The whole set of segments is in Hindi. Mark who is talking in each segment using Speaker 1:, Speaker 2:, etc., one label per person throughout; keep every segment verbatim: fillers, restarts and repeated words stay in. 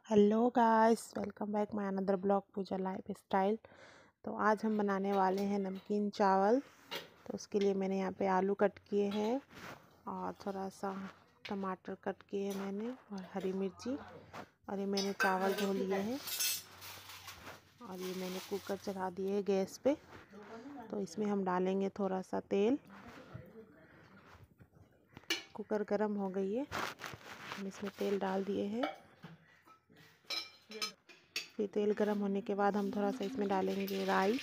Speaker 1: Hello guys, welcome back my another blog Pooja lifestyle. तो आज हम बनाने वाले हैं नमकीन चावल। तो उसके लिए मैंने यहाँ पे आलू कट किए हैं और थोड़ा सा टमाटर कट किए हैं मैंने, और हरी मिर्ची, और ये मैंने चावल धो लिए हैं और ये मैंने कुकर चढ़ा दिए है गैस पे। तो इसमें हम डालेंगे थोड़ा सा तेल। कुकर गर्म हो गई है, हम इसमें तेल डाल दिए हैं। फिर तेल गर्म होने के बाद हम थोड़ा सा इसमें डालेंगे राई,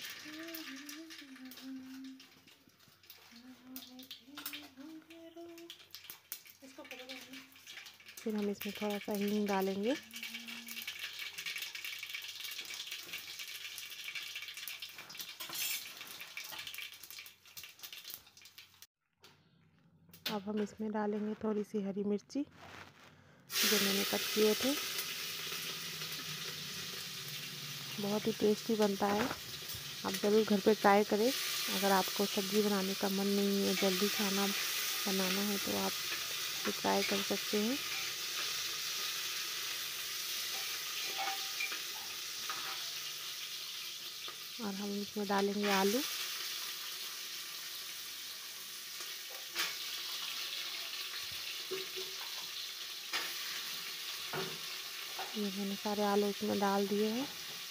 Speaker 1: फिर हम इसमें थोड़ा सा हींग डालेंगे। अब हम इसमें डालेंगे थोड़ी सी हरी मिर्ची जो मैंने कट किए थे। बहुत ही टेस्टी बनता है, आप ज़रूर घर पे ट्राई करें। अगर आपको सब्ज़ी बनाने का मन नहीं है, जल्दी खाना बनाना है, तो आप ट्राई कर सकते हैं। और हम इसमें डालेंगे आलू। ये मैंने सारे आलू इसमें डाल दिए हैं।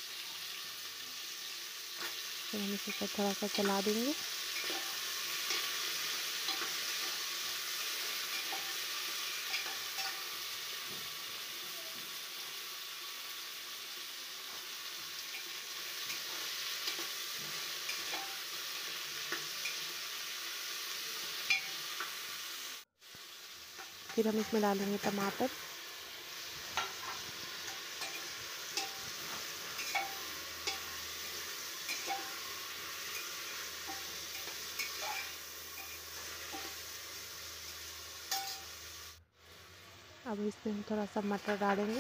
Speaker 1: फिर हम इसे थोड़ा सा चला देंगे। फिर हम इसमें डालेंगे टमाटर। अब इसमें हम थोड़ा सा मटर डालेंगे।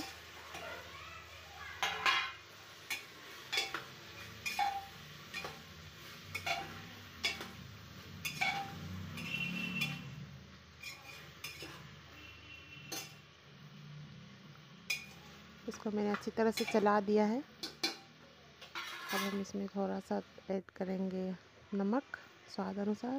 Speaker 1: इसको मैंने अच्छी तरह से चला दिया है। अब हम इसमें थोड़ा सा ऐड करेंगे नमक स्वाद अनुसार,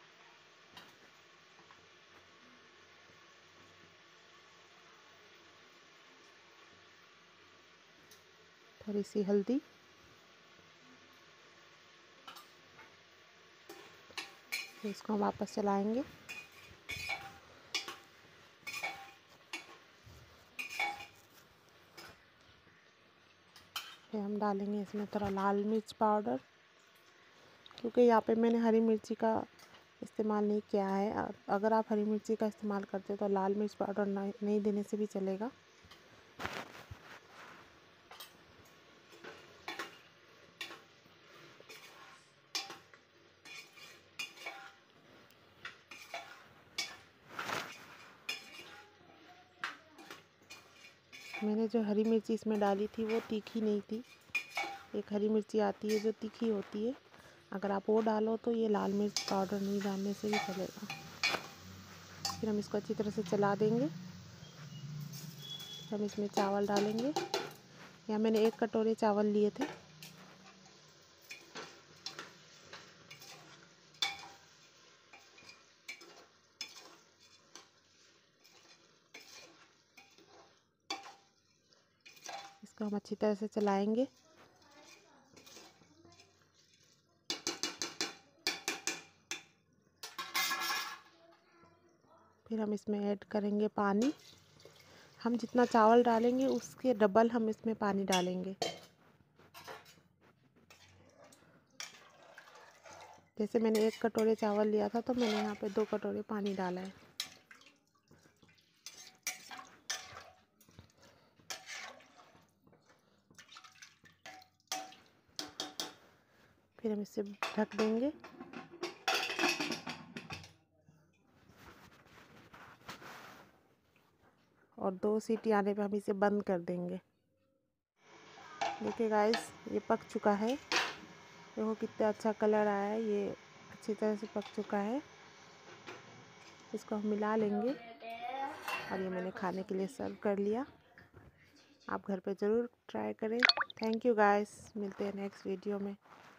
Speaker 1: थोड़ी सी हल्दी, इसको हम वापस चलाएंगे। फिर हम डालेंगे इसमें थोड़ा लाल मिर्च पाउडर, क्योंकि यहाँ पे मैंने हरी मिर्ची का इस्तेमाल नहीं किया है। अगर आप हरी मिर्ची का इस्तेमाल करते हो तो लाल मिर्च पाउडर नहीं देने से भी चलेगा। मैंने जो हरी मिर्ची इसमें डाली थी वो तीखी नहीं थी। एक हरी मिर्ची आती है जो तीखी होती है, अगर आप वो डालो तो ये लाल मिर्च पाउडर नहीं डालने से भी चलेगा। फिर हम इसको अच्छी तरह से चला देंगे। हम इसमें चावल डालेंगे। यहाँ मैंने एक कटोरे चावल लिए थे। इसको हम अच्छी तरह से चलाएंगे। फिर हम इसमें ऐड करेंगे पानी। हम जितना चावल डालेंगे उसके डबल हम इसमें पानी डालेंगे। जैसे मैंने एक कटोरे चावल लिया था तो मैंने यहाँ पे दो कटोरे पानी डाला है। फिर हम इसे ढक देंगे। और दो सीटी आने पे हम इसे बंद कर देंगे। देखिए गाइस, ये पक चुका है। देखो कितना अच्छा कलर आया है, ये अच्छी तरह से पक चुका है। इसको हम मिला लेंगे और ये मैंने खाने के लिए सर्व कर लिया। आप घर पे ज़रूर ट्राई करें। थैंक यू गाइस, मिलते हैं नेक्स्ट वीडियो में।